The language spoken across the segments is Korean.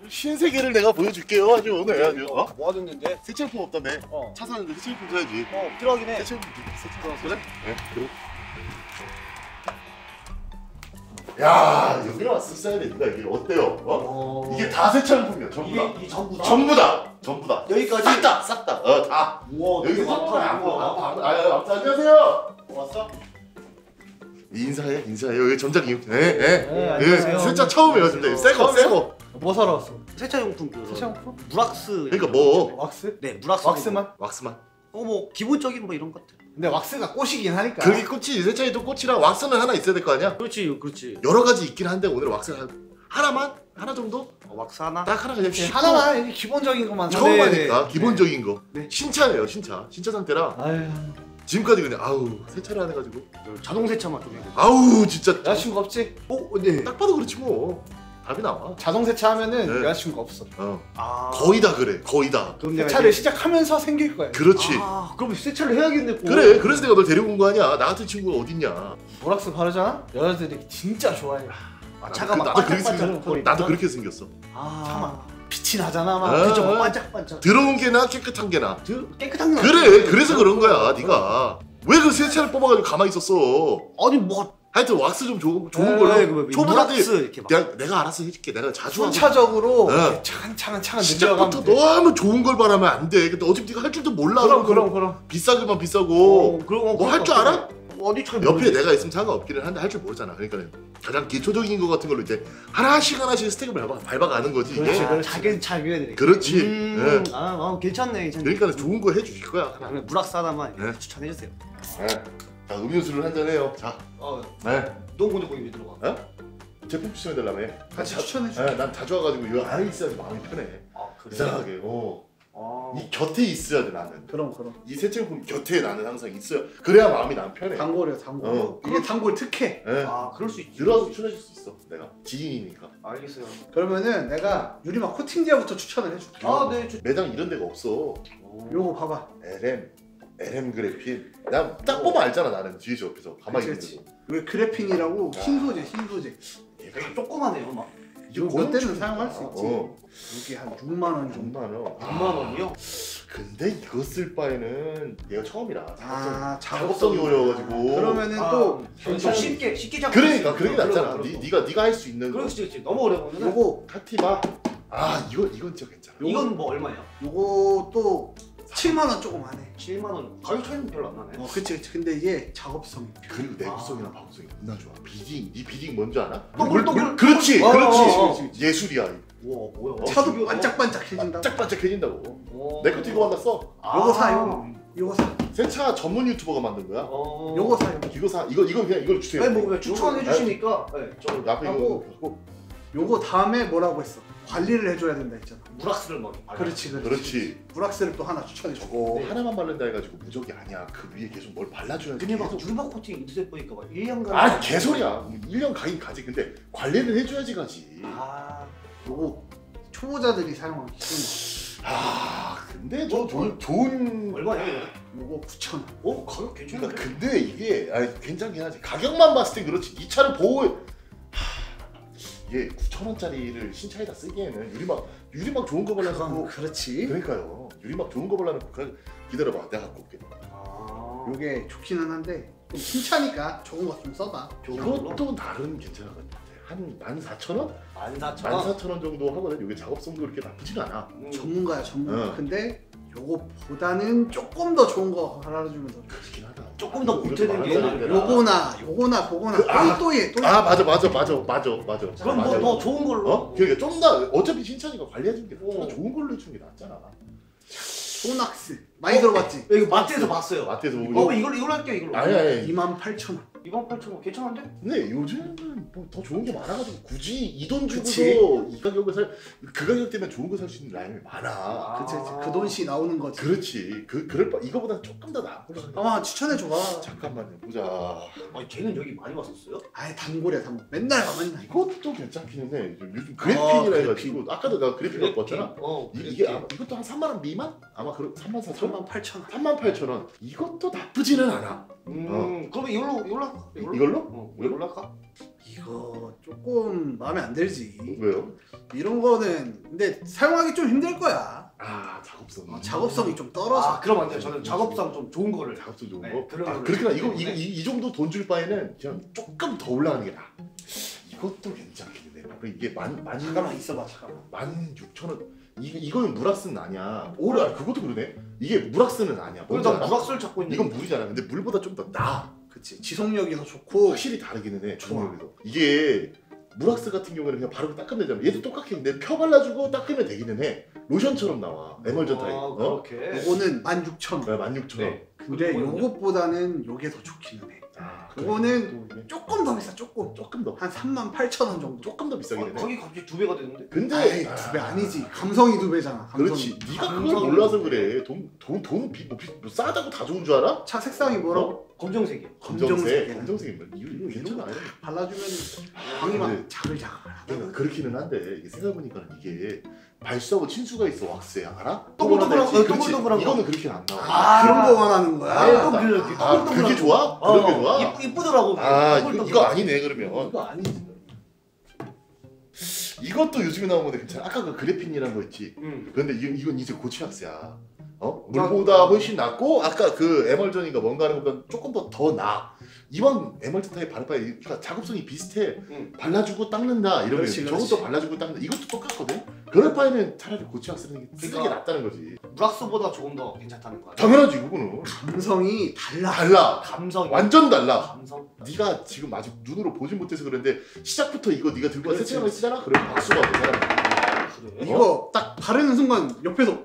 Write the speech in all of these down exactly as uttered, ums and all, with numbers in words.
신세계를 내가 보여줄게요. 아주 오늘 아주. 어? 뭐 하던데? 세차용품 없다며. 어. 차 사는데 세차용품 사야지. 어, 필요하긴 해. 세차용품 세차 그래? 네. 그래. 야, 여기를 왔어 써야 된다. 이게 어때요? 어? 어... 이게 다 세차용품이야. 전부 다. 이게, 이게 전부 다? 전부 다. 전부 다. 여기까지? 싹 다. 싹 다. 어, 다. 우와, 여기 되게 많다. 안 보여. 아, 아, 안녕하세요. 왔어? 인사해, 인사해. 여기 전자기용. 예, 예. 네, 안녕하세요. 세차 처음이에요, 근데 새거, 새거. 뭐 사러 왔어? 세차용품 그 세차용품? 무락스. 그러니까 뭐 왁스? 네, 무락스. 왁스만? 왁스만. 어뭐 기본적인 뭐 이런 것들. 근데 왁스가 꽃이긴 하니까. 그게 꽃이 세차에도 꽃이랑 왁스는 하나 있어야 될 거 아니야? 그렇지, 그렇지. 여러 가지 있긴 한데 오늘 왁스 하나만 하나 정도? 어, 왁스 하나. 딱 하나 그냥 네, 하나만 이게 기본적인 것만. 처음 네, 하니까 네. 기본적인 거. 네. 신차예요, 신차. 신차 상태라 아유. 지금까지 그냥 아우 세차를 안 해가지고 자동 세차만 좀 해야 돼. 아우 진짜 여자친구 없지? 어, 네. 딱 봐도 그렇지 뭐 답이 나와. 자동 세차하면은 네. 여자친구가 없어. 어 아. 거의 다 그래, 거의 다. 그럼 내가 세차를 이제... 시작하면서 생길 거야. 그렇지. 아, 그럼 세차를 해야겠네. 꼭. 그래, 그래서 내가 널 데리고 온 거 아니야. 나 같은 친구가 어딨냐. 보락스 바르잖아? 여자들이 진짜 좋아해. 아, 차가 막 나도 그렇게 반짝반짝 생겼어. 거리니까. 나도 그렇게 생겼어. 아. 차만 빛이 나잖아 막. 아. 그죠? 그쵸, 반짝반짝. 들어온 게 나, 깨끗한 게 나. 드... 깨끗한 거. 그래, 그래서 그런 거야, 네가. 왜 그 세차를 뽑아가지고 가만히 있었어? 아니 뭐. 하여튼 왁스 좀 좋은, 좋은 네, 걸로. 네, 그 초보자들 무락스 이렇게 막. 내가, 내가 알아서 해줄게. 내가 자주 하고. 순차적으로 네. 차근차근 차근 시작부터 늘려가면 돼. 너무 좋은 걸 바라면 안 돼. 근데 어차피 네가 할 줄도 몰라. 그럼 그럼 그럼. 비싸기만 비싸고. 어, 그럼 뭐 할 줄 알아? 어디 잘 옆에 모르지. 내가 있으면 상관없기는 한데 할 줄 모르잖아. 그러니까 가장 기초적인 거 같은 걸로 이제 하나씩 하나씩 스택을 밟아, 밟아가는 거지. 이게. 그렇지, 아, 그렇지. 자기 잘 배워야 되니까. 그렇지. 음, 네. 아, 아, 괜찮네, 괜찮네. 그러니까 좋은 거 해주실 거야. 하나. 그래, 무락스 하나만 네. 추천해 주세요. 네. 자, 음료수를 한잔 해요. 자. 어, 네. 너 먼저 거기 왜 들어가? 어? 제품 추천해달라며. 같이 자- 추천해줘. 네, 난 자주 와가지고 이거 안에 있어야지 마음이 편해. 아, 그래. 이상하게. 어. 아. 이 곁에 있어야 돼 나는. 그럼 그럼. 이 세차용품 곁에 나는 항상 있어야. 그래야 마음이 난 편해. 단골이야 단골. 어. 이게 단골 특혜. 네. 아, 그럴 수 있지. 들어와서 추천해줄 수 있어. 내가 지인이니까. 알겠어요. 그러면은 내가 유리막 코팅제부터 추천을 해줄게. 아, 네. 저... 매장 이런 데가 없어. 요거 봐봐. 엘엠, 엘엠 그래핀. 난 딱 보면 알잖아 나는 뒤에서 옆에서 가만히 그치, 있는 거. 이게 그래핀이라고 흰 소재 흰 소재. 되게 조그마네요, 막. 이거 몇 대는 사용할 수 있지. 어. 이게 한 육만 원 정도. 육만 원. 육만 원이요? 근데 이거 쓸 바에는 얘가 처음이라. 아 작업성이 어려워가지고. 그러면 아, 또 좀 쉽게 쉽게 잡을 그러니까 수 그런 게 있는 낫잖아. 그런 거, 니, 그런 거. 네가 네가 할 수 있는 거. 그렇지, 그렇지. 너무 어려우면 요거 카티바. 아 이거 이건 진짜 괜찮아. 이건 뭐 얼마야? 요거 또 칠만 원 조금 하네. 칠만 원. 가격 차이는 별로 안 나네. 어 그치 그치. 근데 이게 작업성이. 그리고 내구성이나 방구성이 겁나 좋아. 비딩, 네 비딩 뭔지 알아? 동글, 동글. 그렇지, 어, 그렇지. 어, 어. 예술이야. 우와, 뭐야? 어, 차도 이거- 반짝반짝해진다. 반짝반짝해진다고. 어. 내 것도 이거 만났어. 아. 요거 사 요거. 요거 사. 세차 전문 유튜버가 만든 거야. 어. 요거 사 요거. 이거 사, 이거 이거 그냥 이걸 주세요. 아니 뭐 추천해 주시니까. 네. 저 앞에 이거 하고. 하고. 요거 다음에 뭐라고 했어? 관리를 해줘야 된다 했잖아. 무락스를 막. 그렇지 그렇지. 그렇지. 브락스를 또 하나 추천해 줘. 저거 네. 하나만 바른다 해가지고 무적이 아니야. 그 위에 계속 뭘 발라줘야지. 근데 막 계속. 유리막 코팅 인터넷 보니까 막 일 년간. 아 개소리야. 일 년 가긴 가지. 근데 관리를 해줘야지 가지. 아. 요거 초보자들이 사용하기 쉬운 아 근데 저 뭐, 좋은 좋은. 얼마야 이거? 거. 요거 구천 원. 어, 가격 그러니까 괜찮은데? 근데 이게 아니, 괜찮긴 하지. 가격만 봤을 때 그렇지. 이 차를 보호. 하, 이게 구천 원짜리를 신차에다 쓰기에는 유리막 유리막 좋은 거 그건 발라놓고. 그렇지. 그러니까요. 유리막 좋은 거 발라놓고 그- 기다려봐. 내가 갖고 올게. 아. 요게 좋기는 한데 좀 신차니까 좋은 거 좀 써봐. 좋은 걸로? 이것도 나름 괜찮은 것 같아. 한 만 사천 원? 만 사천 만 원. 사천 원 정도 하거든. 이게 작업성도 그렇게 나쁘진 않아. 음. 전문가야 전문가. 어. 근데 요거보다는 조금 더 좋은 거 알아주면 더. 그렇긴 하다. 조금 더 이것도 보태는 만 게 원짜리인데. 요거나 요거나 그거나 그, 아. 또이또이 또이. 아 맞아 맞아 맞아 맞아 맞아. 그럼 맞아. 뭐 더 좋은 걸로. 어? 그러니까 좀 더 어차피 신차니까 관리해주는 게 낫잖아. 어. 좋은 걸로 해주는 게 낫잖아. 소낙스 많이 들어봤지? 야, 이거 마트에서 봤어요. 마트에서 어, 보고. 이걸로 이걸로 할게요 이걸로. 아니 아니. 이만 팔천 원. 이만 팔천 원 괜찮은데? 근데 요즘은 뭐 더 좋은 게 많아가지고 굳이 이 돈 주고도 그치. 이 가격을 살 그 가격 때문에 좋은 거 살 수 있는 라인이 많아. 아. 그치 그치. 그 돈씩 나오는 거지. 그렇지. 그 그럴 바 이거보다 조금 더 나은 걸로. 생각해. 아마 추천해 줘봐. 잠깐만요. 보자. 아니 걔는 여기 많이 왔었어요? 아예 단골이야 단골. 맨날 가 맨날. 이것도 괜찮기는 해. 요즘 아, 그래핀이라 그래핀. 해가지고 아까도 내가 그래핀 갖고 왔잖아. 어. 이, 이게 아마, 이것도 한 삼만 원 미만? 아마 그럼 삼만 사천 원? 삼만 팔천 원. 삼만 팔천 원. 이것도 나쁘지는 않아. 음. 그러면 이걸로 이걸로 할게요. 할까? 이걸로? 이걸로? 어, 이걸로 할까? 이거 조금 마음에 안 들지. 왜요? 이런 거는 근데 사용하기 좀 힘들 거야. 아 작업성. 어, 작업성이 좀 떨어져. 아 그럼 안 돼요. 저는 작업상 좀 좋은 거를. 작업성 좋은 네, 거. 그런 아 거를 그렇구나. 이거 때문에. 이거 이, 이 정도 돈 줄 바에는 그냥 조금 더 올라가는 게 나아. 이것도 괜찮겠네. 그리고 이게 만만 잠깐만 있어봐 잠깐만. 만 육천 원. 이거 이거는 물락스는 아니야. 오래 아, 그것도 그러네. 이게 물락스는 아니야. 뭔지 그래서 알아? 무락스를 찾고 있는. 이건 물이잖아. 근데 물보다 좀 더 나아. 그치 지속력이 더 좋고. 확실히 다르기는 해. 좋아. 주먹에서. 이게 물락스 같은 경우는 그냥 바로 닦으면 되잖아. 얘도 똑같게 근데 펴 발라주고 닦으면 되기는 해. 로션처럼 나와. 에멀전 타입. 아, 어? 그렇게. 요거는 만 육천 원. 만 육천 원. 네. 근데 그거는요? 요것보다는 요게 더 좋기는 해. 아, 요거는 그래. 조금 더 비싸 조금. 조금 더. 한 삼만 팔천 원 정도. 조금 더 비싸긴 어, 해. 가격이 갑자기 두 배가 되는데? 근데 아이 두 배 아니지. 감성이 두 배잖아. 감성이. 그렇지. 네가 그걸 감성이 몰라서 두 배. 그래. 돈 돈 돈 비, 뭐, 비, 뭐 싸다고 다 좋은 줄 알아? 차 색상이 뭐라고? 어? 검정색이요. 검정색. 검정색이야. 검정색이 뭐 이거 이거 괜찮아. 발라주면 광이 막 근데 자글자글. 그러니까 그렇기는 한데 이게 생각해보니까 이게 발수하고 친수가 있어 왁스에 알아? 동글동글한 거, 그렇지. 동글동글한 거. 이거는 그렇게 안 나와. 아, 그런 거 원하는 거야. 아, 또 그, 그 아, 그게 좋아? 그런 게 좋아? 이, 이쁘더라고. 아 동글동글. 이거, 이거 아니네 그러면. 이거 아니지. 이것도 요즘에 나온 건데 괜찮아. 아까 그 그래핀이라는 거 있지. 응. 근데 이, 이건 이제 고치약스야. 어? 물보다 훨씬 낫고 아까 그 에멀전인가 뭔가 하는 것보다 조금 더 더 나아. 이왕 에멀전 타입 바를 바에 그러니까 작업성이 비슷해. 응. 발라주고 닦는다 이러면 그렇지, 그렇지. 저것도 발라주고 닦는다 이것도 똑같거든. 그럴 바에는 차라리 고치약 쓰는 게 쓰는 게 그러니까. 낫다는 거지. 무락스보다 조금 더 괜찮다는 거야. 당연하지 그거는. 감성이 달라. 달라. 감성이. 완전 달라. 감성. 네가 지금 아직 눈으로 보진 못해서 그런데 시작부터 이거 네가 들고 와서 그렇지, 세팅하고 쓰잖아? 그럼 박수가 그 사람. 그래. 이거 딱 바르는 순간 옆에서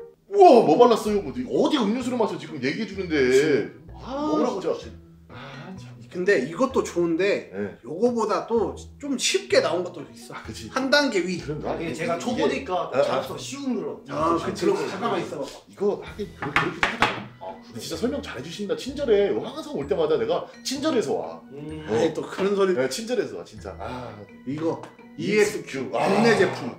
우와 뭐 발랐어요? 뭐 어디 음료수를 마셔 지금 얘기해 주는데. 아 먹으라고 진짜. 줬지. 아 참. 근데 이것도 좋은데 네. 요거보다 또 좀 쉽게 나온 것도 있어. 아 그치. 한 단계 위. 그런가? 이게 제가 이게- 초보니까 아, 작업성 쉬운 걸로. 아, 그치. 그치. 그런 거 잠깐만 있어봐. 이거 하긴 그렇게 그렇게 하다. 아, 근데 진짜 설명 잘 해주신다. 친절해. 항상 올 때마다 내가 친절해서 와. 음. 어. 아이 또 그런 소리. 내가 친절해서 와 진짜. 아 이거 이엑스큐 아. 국내 제품.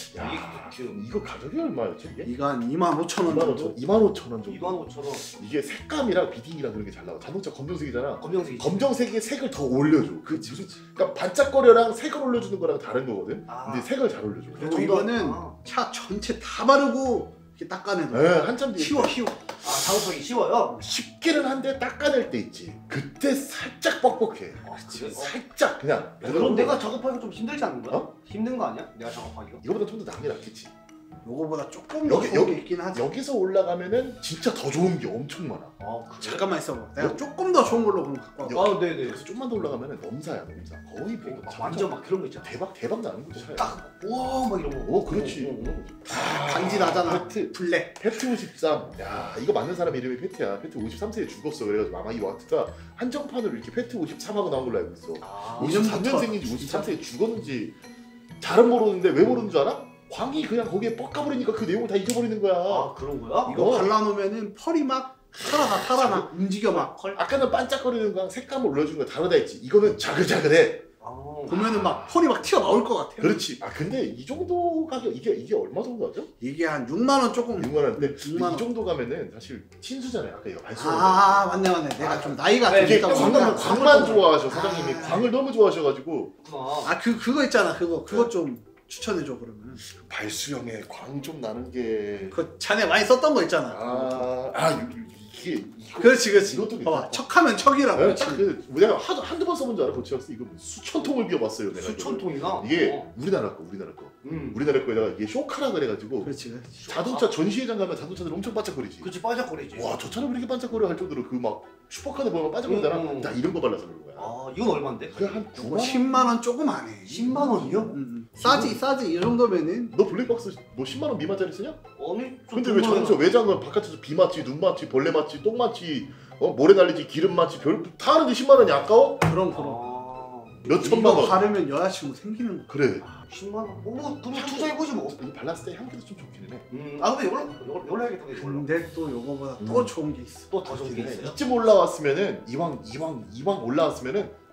야, 이엑스큐. 이거 가격이 얼마였지 이게? 이거 한 이만 오천 원 이만 정도. 오천 이만 오천 원 정도. 이만 오천 원. 이게 색감이랑 비딩이랑 그런 게 잘 나와. 자동차 검정색이잖아. 검정색이. 검정색에 색을 더 올려줘. 그 무슨 그러니까 반짝거려랑 색을 올려주는 거랑 다른 거거든. 아. 근데 색을 잘 올려줘. 그리고 좀 이거는 더- 차 전체 다 바르고 이렇게 닦아내도 네, 한참 뒤에 쉬워 쉬워. 아 작업하기 쉬워요. 쉽게는 한데 닦아낼 때 있지. 그때 살짝 뻑뻑해. 아, 그래? 살짝 그냥. 그럼 내가 작업하기가 좀 힘들지 않는 거야? 어? 힘든 거 아니야? 내가 작업하기가? 이거보다 좀 더 나은 게 낫겠지. 요거보다 조금 더 여기- 좋은 여기- 게 있긴 하지. 여기서 올라가면은 진짜 더 좋은 게 엄청 많아. 아 그래? 잠깐만 있어봐. 어? 내가 조금 더 좋은 걸로 그럼 갖고 와. 아 네네. 그래서 좀만 더 올라가면은 넘사야 넘사. 거의 뭐 막 자동차 완전 막 그런 거 있잖아. 대박 대박 나는 거지. 딱 우와 막 이런 거. 오 그렇지. 어, 어, 어. 아, 간지 나잖아. 페트 블랙. 페트 오십삼. 야 이거 맞는 사람 이름이 페트야. 페트 오십삼 세에 죽었어. 그래가지고 아마 이 와트가 한정판으로 이렇게 페트 오십삼하고 나온 걸로 알고 있어. 아, 오십삼 년생인지 오십삼 세에 죽었는지 잘은 모르는데 왜 모르는 줄 알아? 광이 그냥 거기에 뻑가버리니까 그 내용을 다 잊어버리는 거야. 아 그런 거야? 이거 어. 발라놓으면은 펄이 막 살아나 살아나 움직여 막. 컬? 아까는 반짝거리는 광 색감을 올려주는 거 다르다 했지. 이거는 자글자글해. 아 보면은 막 펄이 막 튀어나올 것 같아. 그렇지. 아 근데 이 정도 가격 이게 이게 얼마 정도 하죠? 이게 한 육만 원 조금. 육만 원인데 육만 원. 이 정도 가면은 사실 친수잖아요. 아까 이거 발수. 아 맞네 맞네. 내가 아, 좀 나이가 네, 좀 이게 있다고. 광만, 생각- 광만 좋아하셔 사장님이. 아. 광을 너무 좋아하셔가지고 그렇구나. 아그 그거 있잖아 그거 그거 좀 추천해줘 그러면. 발수형에 광 좀 나는 게. 그 자네 많이 썼던 거 있잖아. 아, 아 이- 이게 이거. 그렇지 그렇지. 이것도 봐봐 괜찮아. 척하면 척이라고. 네, 그렇지. 딱 그, 내가 하도 한두 번 써본 줄 알아 고치학스 이거 수천 통을 비워봤어요 내가. 수천 이거를. 통이나. 이게 어. 우리나라 거 우리나라 거 음. 우리나라 거에다가 이게 쇼카라 그래가지고 그렇지 그렇지. 자동차 전시회장 가면 자동차들 엄청 반짝거리지. 그치 빠져거리지. 와 저 차는 왜 이렇게 반짝거려 할 정도로 그 막 슈퍼카드 보면 반짝거리잖아. 음, 음. 나 이런 거 발라서 그런 거야. 아 이건 얼마인데? 그게 한 이거 구만 원? 십만 원 조금 안 해. 십만 원이요? 음, 음. 싸지 싸지 이 정도면은. 너 블랙박스 뭐 십만 원 미만짜리 쓰냐? 아니 좀 근데 왜 궁금해요. 자동차 외장은 바깥에서 비 맞지, 눈 맞지, 벌레 맞지, 똥 맞지, 어 모래 날리지, 기름 맞지, 별 다 하는데 십만 원이 아까워? 그럼 그럼. 아 몇 천만 이거 원. 바르면 여자친구 생기는 거. 그래. 십만 원? 뭐 그럼 투자해보지 뭐. 이 발랐을 때 향기도 좀 좋기는 해. 음아 근데 이걸로 이걸로 이걸로 해야겠다 이걸로. 근데 또 요거보다 음. 또 좋은 게 있어. 또 더 좋은 게 있어요? 이쯤 올라왔으면은 이왕 이왕 이왕 올라왔으면은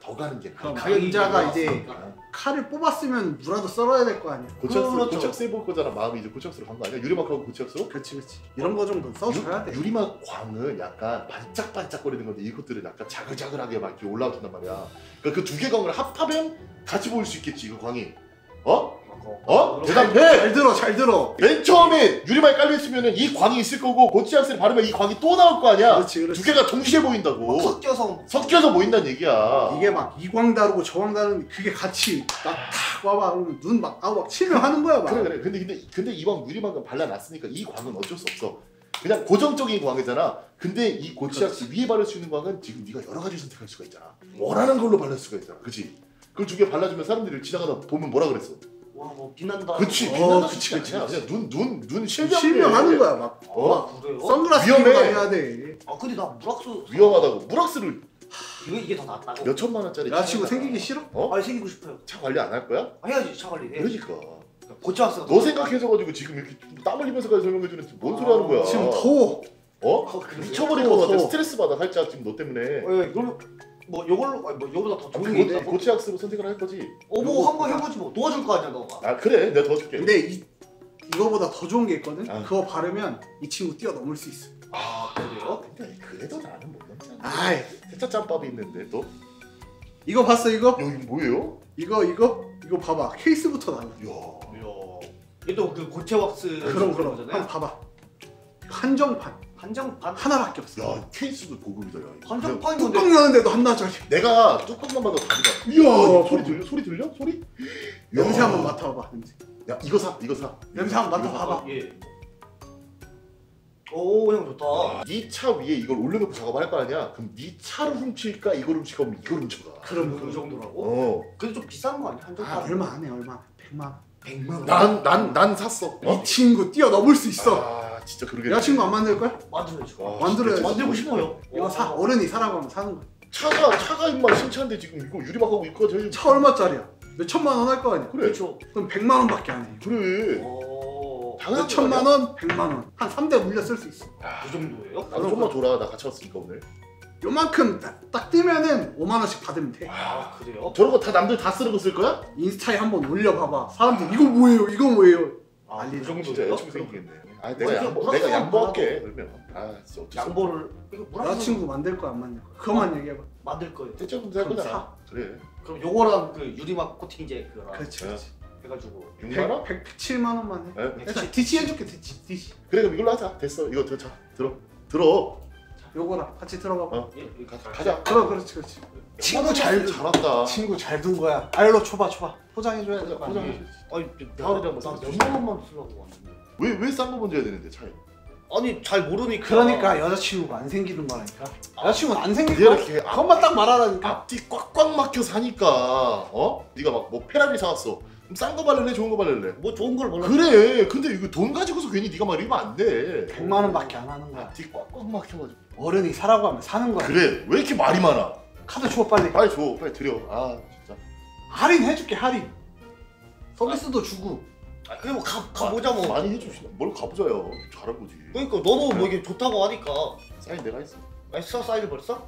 더 가는 게 그럼 나아. 강자가 이제 아, 칼을 뽑았으면 무라도 썰어야 될 거 아니야. 고착스 그렇죠. 고착스 해볼 거잖아. 마음이 이제 고착스로 간 거 아니야? 유리막하고 고착스로? 그렇지 그렇지. 이런 거 정도는 써줘야 돼. 유, 유리막 광은 약간 반짝반짝거리는 건데 이것들은 약간 자글자글하게 막 이렇게 올라와준단 말이야. 그러니까 그 두 개 광을 합하면 같이 보일 수 있겠지 그 광이. 어? 어? 대답해! 잘 들어 잘 들어. 맨 처음에 유리막이 깔려있으면 이 광이 있을 거고 고치약스를 바르면 이 광이 또 나올 거 아니야. 그렇지 그렇지. 두 개가 동시에 보인다고. 섞여서 섞여서 보인다는 얘기야. 이게 막 이 광 다르고 저 광 다른 그게 같이 딱탁 와봐 그러면 눈막 아우 막 치명하는 거야 막. 그래 그래. 근데 근데 근데 이왕 유리막은 발라놨으니까 이 광은 어쩔 수 없어. 그냥 고정적인 광이잖아. 근데 이 고치약스 위에 바를 수 있는 광은 지금 네가 여러 가지 선택할 수가 있잖아. 원하는 걸로 바를 수가 있잖아. 그렇지? 그걸 두 개 발라주면 사람들이 지나가다 보면 뭐라 그랬어? 와 뭐 빛난다. 그치 어, 빛난다 그치, 그치 그치, 그냥 그치. 그냥 눈눈눈 실명 실명하는 거야 막. 어? 아 그래요? 선글라스 위험해. 끼고 다녀야 돼. 아 근데 나 무락스 위험하다고 무락스를 이거 이게 더 낫다고. 몇 천만 원짜리 여자친구 차에다가. 생기기 싫어? 어? 아니 생기고 싶어요. 차 관리 안 할 거야? 아, 해야지 차 관리. 해. 그러니까 고쳐왔어. 너 생각해서가지고 지금 이렇게 땀 흘리면서까지 설명해주는데 뭔 소리 하는 거야? 지금 더워. 어? 어, 그래요? 미쳐버릴 더워, 것 같아. 더워. 스트레스 받아 살짝 지금 너 때문에. 예, 그러면 뭐 요걸로 아니 뭐 요보다 더 아, 좋은 게 고, 있나? 고치약스로 선택을 할 거지. 어뭐 한번 해보지 뭐 도와줄 거 아니야 너가. 아 그래 내가 더 줄게. 근데 이 이거보다 더 좋은 게 있거든. 아. 그거 바르면 이 친구 뛰어넘을 수 있어. 아 그래요? 근데 그래도 나는 못 넘잖아. 아이 세차 짬밥이 있는데 또 이거 봤어 이거? 여기 뭐예요? 이거 이거 이거 봐봐 케이스부터 나와. 이야. 이야. 이게 또 그 고체 왁스 그럼 그럼 거잖아요. 한번 봐봐. 한정판 한정판. 하나밖에 없어. 야 케이스도 고급이다 야. 이거. 한정판인 건데. 뚜껑 여는데도 한나절이. 내가 뚜껑만 봐도 다르다. 이야 어, 소리 어. 들려? 소리 들려? 소리? 냄새 야. 한번 맡아봐봐 냄새. 야 이거 사 이거 사. 냄새 한번 이거 맡아봐봐. 예. 오 형 좋다. 네차 위에 이걸 올려놓고 작업할 거 아니야? 그럼 네 차를 훔칠까 이걸 훔칠까 하면 이걸 훔쳐가. 그럼 그 정도라고? 어. 근데 좀 비싼 거 아니야 아 한정판? 얼마 안 해 얼마 안 해. 백만 원. 백만 원. 난 난 난 샀어. 이 친구 뛰어넘을 수 있어. 아 진짜 그러게. 여자친구 안 만들 거야? 만들어야지. 와, 만들어야지. 진짜 만들고 싶어요. 이거 사 어른이 사라고 하면 사는 거야. 차가 차가 임마 신차인데 지금 이거 유리막하고 이거 저희 차 얼마짜리야? 몇 천만 원 할 거 아니야? 그래. 그렇죠. 그럼 백만 원밖에 안 해. 그래. 오. 몇 당연한 천만 원, 백만 원. 한 삼 대 물려 쓸 수 있어. 그 정도예요? 나도 좀만 줘라. 나 같이 왔으니까 오늘. 요만큼 딱, 딱 뜨면은 오만 원씩 받으면 돼. 아 그래요? 저런 거 다 남들 다 쓰는 거 쓸 거야? 인스타에 한번 올려봐봐. 사람들 이거 뭐예요? 이거 뭐예요? 아, 알리죠. 그 진짜 정도예요? 여자친구 생기겠네. 아 뭐 내가 이렇게 양보 뭐라고 내가 하면 양보할게 그러면. 아 진짜 어쩔 수 없어. 양보를 이거 뭐라 여자친구 만들 거야 안 만들 거야? 그것만 얘기해봐. 만들 거예요. 대체 문제 할 그럼 거잖아. 그래. 그럼 요거랑 그 유리막 코팅 이제 그거랑 그렇지 네. 그렇지. 해가지고 육만 원? 백, 백칠만 원만 해. 네? 일단 디시 해줄게 디시 디시. 그래 그럼 이걸로 하자. 됐어. 이거 들, 자 들어 들어. 요거랑 같이 들어가봐. 어. 예, 예. 가, 가자. 그럼 그렇지 그렇지. 친구 잘 잘 왔다. 친구 잘 둔 거야. 알로 줘봐 줘봐. 포장해줘야 돼. 포장해. 아니 하루에 한번 나 사. 몇만 원만 쓰려고 왔는데. 왜왜 싼 거 먼저 해야 되는데 차에? 아니 잘 모르니까. 그러니까 여자친구가 안 생기는 거라니까. 여자친구는 안 생길 네가 거야. 이렇게 앞- 그것만 딱 말하라니까. 앞뒤 꽉꽉 막혀 사니까 어? 네가 막 뭐 페라리 사왔어. 그럼 싼 거 바를래 좋은 거 바를래? 뭐 좋은 걸 몰라. 그래. 근데 이거 돈 가지고서 괜히 네가 막 이러면 안 돼. 백만 원밖에 안 하는 거야. 앞뒤 꽉꽉 막혀가지고. 어른이 사라고 하면 사는 거야. 그래. 왜 이렇게 말이 많아? 카드 줘 빨리. 빨리 줘. 빨리 드려. 아 진짜. 할인 해줄게 할인. 서비스도 주고. 아, 그래 뭐가 가보자 뭐. 많이 해주시나? 뭘 가보자요. 잘한 거지. 그러니까 너도 뭐 이게 좋다고 하니까. 사인 내가 했어. 엑스트라 사이즈 벌써?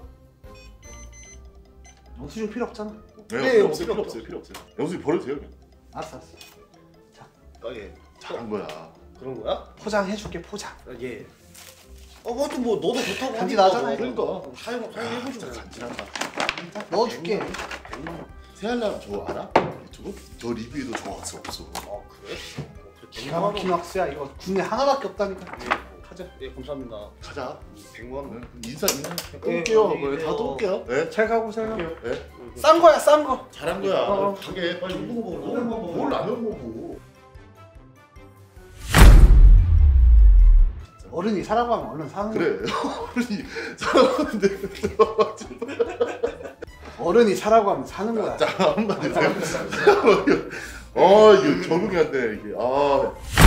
영수증 필요 없잖아. 네, 네, 필요 뭐 없어요. 필요 필요 없어요. 필요 없어요. 영수이 버려도 돼요. 그냥. 알았어 알았어. 아 예. 잘한 거야. 그런 거야? 포장해줄게 포장. 아 예. 어, 그것도 뭐 너도 좋다고 간지 하니까 나잖아, 뭐. 그러니까. 사용 사용해보지 진짜 뭐. 간지난다. 넣어줄게. 새알람 저거 알아? 저거? 저 리뷰에도 저 왁스 없어. 아 그래? 기가 막힌 왁스야 이거. 국내 하나밖에 없다니까. 가자. 예 감사합니다. 가자. 백만 원. 인사 인사. 네, 또 올게요. 안녕히 네, 계세요. 다또 올게요. 네. 잘 가고 잘 가. 네. 싼 거야 싼 거. 잘한 거야. 어. 가게 빨리. 라면 먹어, 뭘, 라면 먹어. 뭘 라면 먹어. 어른이 사라고 하면 얼른 사는 거야. 그래. 어른이 사랑하는데. 어른이 사라고 하면 사는 거야. 자 한마디 해요. 아 이거 적응이 안 돼 이게. 아.